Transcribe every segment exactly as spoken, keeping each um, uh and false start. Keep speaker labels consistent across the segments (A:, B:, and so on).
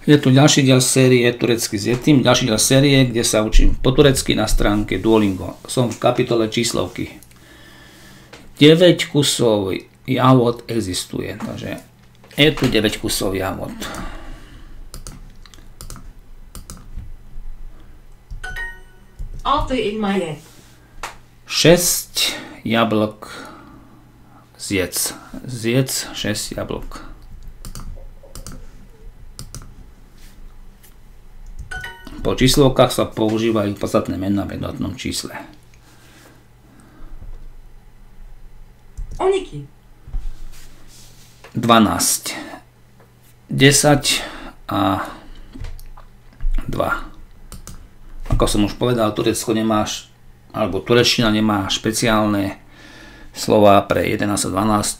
A: Je tu ďalší diel série Turecky s Yetim, ďalší diel série, kde sa učím po turecky na stránke Duolingo. Som v kapitole číslovky. deväť kusov jahod existuje, takže je tu deväť kusov jahod.
B: altı elma ye.
A: šesť jablok zjedz. Zjedz šesť jablok. Po číslovkách sa používajú podstatné mená v jednotnom čísle.
B: on iki.
A: dvanásť. desať a dva. Ako som už povedal, Turecko nemáš, alebo turečtina nemá špeciálne slová pre jedenásť a dvanásť.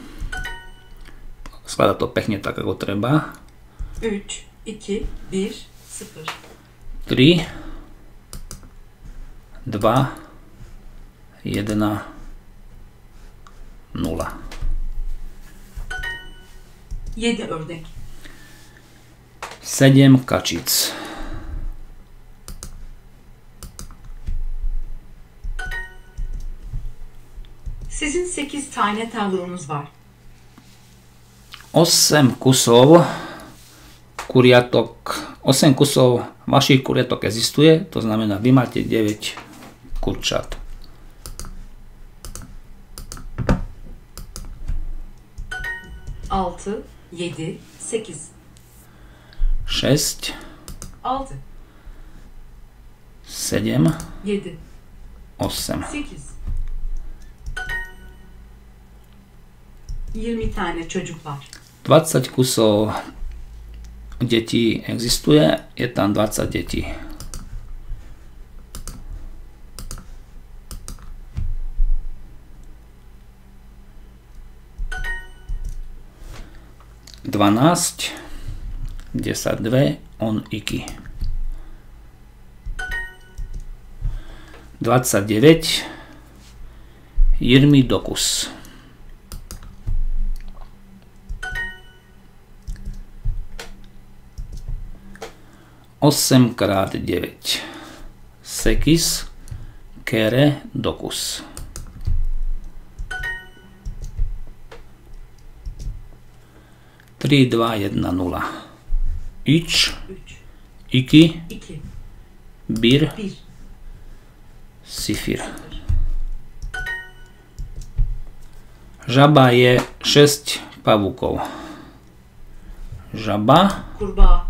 A: Skladá to pekne tak, ako treba.
B: üç, iki, bir, sıfır.
A: tri, dva, jedna, nula.
B: yedi ördek.
A: sedem kačic.
B: Sizin sekiz tane tavuğunuz var.
A: osem kusov kuriatok, osem kusov vašich kuriatok existuje, to znamená, vy máte deväť kurčat.
B: altı, yedi, sekiz.
A: šesť,
B: altı,
A: sedem,
B: yedi,
A: osem.
B: sekiz. yirmi tane çocuk var.
A: dvadsať kusov detí existuje, je tam dvadsať detí. dvanásť, desať, dva, on iki. dvadsaťdeväť, yirmi dokuz. osem krát deväť. sekiz kere dokuz. tri, dva, jedna, nula. üç,
B: üç,
A: iki,
B: iki,
A: bir,
B: bir,
A: sifir. Žaba je šesť pavúkov. Žaba
B: kurbağa.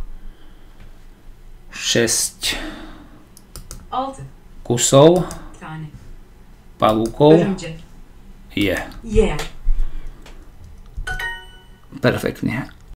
A: šesť
B: altı
A: kusov
B: tane.
A: pavúkov
B: Örümcek.
A: je.
B: Yer.
A: Perfektne.